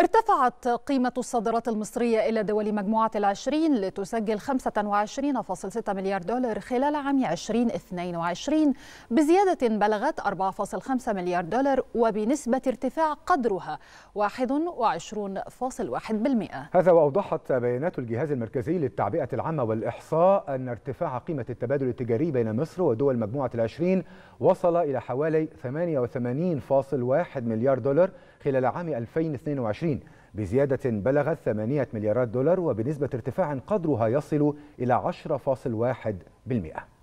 ارتفعت قيمة الصادرات المصرية إلى دول مجموعة العشرين لتسجل 25.6 مليار دولار خلال عام 2022 بزيادة بلغت 4.5 مليار دولار وبنسبة ارتفاع قدرها 21.1%. هذا وأوضحت بيانات الجهاز المركزي للتعبئة العامة والإحصاء أن ارتفاع قيمة التبادل التجاري بين مصر ودول مجموعة العشرين وصل إلى حوالي 88.1 مليار دولار خلال عام 2022 بزيادة بلغت 8 مليارات دولار وبنسبة ارتفاع قدرها يصل إلى 10.1%.